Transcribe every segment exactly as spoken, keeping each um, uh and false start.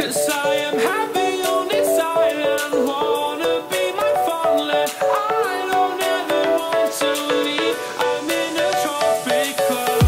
'Cause I am happy on this island, wanna be my fondland. I don't ever want to leave, I'm in a tropic club.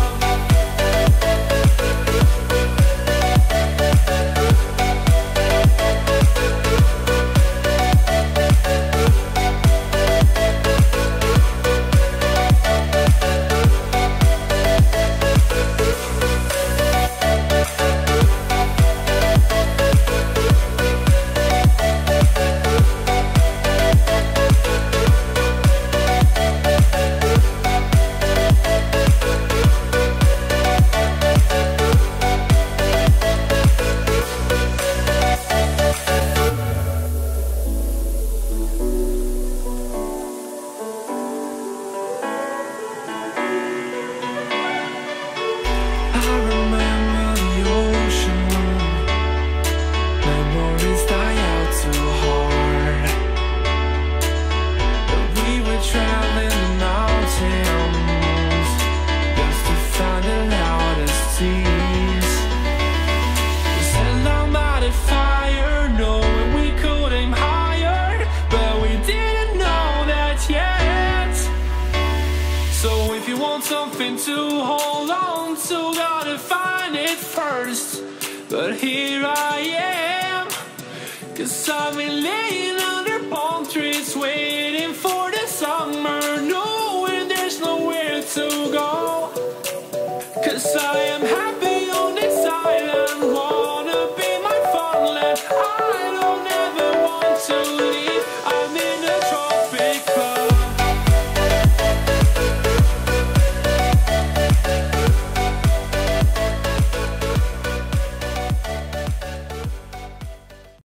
Something to hold on to, gotta find it first. But here I am, 'cause I've been laying under palm trees, waiting for the summer, knowing there's nowhere to go. 'Cause I